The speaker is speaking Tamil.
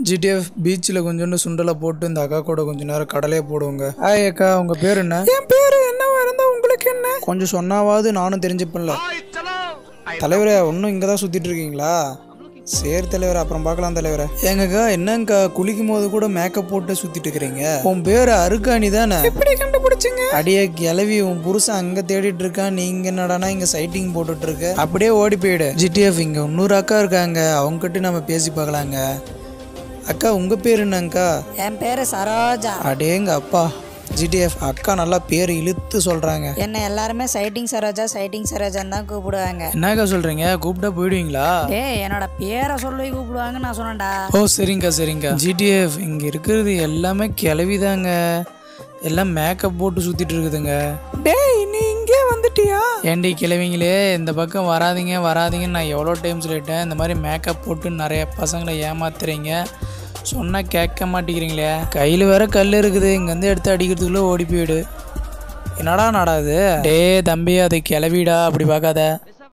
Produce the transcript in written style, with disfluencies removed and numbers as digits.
ஜிடிஎஃப் பீச்சில் கொஞ்சோண்டு சுண்டலை போட்டு இந்த அக்கா கூட கொஞ்ச நேரம் கடலையே போடுவோங்க. ஹாய் அக்கா, உங்கள் பேர் என்ன? என் பேர் என்னவா இருந்தா உங்களுக்கு என்ன? கொஞ்சம் சொன்னாவது நானும் தெரிஞ்சுப்பேன்ல. தலைவரே, ஒன்றும் இங்கே தான் சுற்றிட்டு இருக்கீங்களா? சரி தலைவர், அப்புறம் பார்க்கலாம் தலைவரை. ஏங்கக்கா, என்னங்கக்கா குளிக்கும் போது கூட மேக்கப் போட்டு சுற்றிட்டு இருக்கிறீங்க? உன் பேர் அருக்காணி தானே? எப்படி கண்டுபிடிச்சிங்க? அடியே கிளவி, உன் புருஷன் அங்கே தேடிட்டு இருக்கான், நீங்க என்னடானா இங்கே சைட்டிங் போட்டுட்டு இருக்க. அப்படியே ஓடி போயிடு. ஜிடிஎஃப், இங்கே இன்னொரு அக்கா இருக்காங்க, அவங்ககிட்ட நம்ம பேசி பார்க்கலாங்க. அக்கா, உங்க பேர் என்னங்கக்கா? என் பேரு சரோஜா. அடேங்க அப்பா. ஜிடிஎஃப், அக்கா நல்லா பேர் இழுத்து சொல்றாங்க. என்ன எல்லாருமே சைட்டிங் சரோஜான்னு தான் கூப்பிடுவாங்க. என்னக்கா சொல்றீங்க? கூப்பிட்டா போயிடுவீங்களா? டேய், என்னோட பேரை சொல்லி கூப்பிடுவாங்க நான் சொன்னேன்டா. ஓ சரிங்கக்கா சரிங்கக்கா. ஜிடிஎஃப், இங்க இருக்கிறது எல்லாமே கிளவிதாங்க, எல்லாம் மேக்கப் போட்டு சுத்திட்டு இருக்குதுங்க. டேய், நீ இங்கே வந்துட்டியா? ஏண்டி கிளவிங்களே, இந்த பக்கம் வராதீங்கன்னு நான் எவ்வளோ டைம் சொல்லிட்டேன். இந்த மாதிரி மேக்கப் போட்டு நிறைய பசங்களை ஏமாத்துறீங்க, சொன்னால் கேட்க மாட்டேங்கிறீங்களே. கையில் வேற கல் இருக்குது, இங்கேருந்து எடுத்து அடிக்கிறதுக்குள்ளே ஓடி போயிடு. என்னடா நாடாது? டே தம்பி, அதை கிளவிடா, அப்படி பார்க்காத.